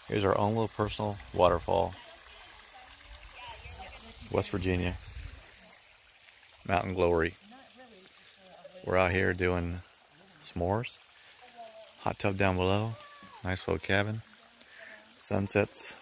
Here's our own little personal waterfall, West Virginia, Mountain Glory. We're out here doing s'mores. Hot tub down below. Nice little cabin. Sunsets.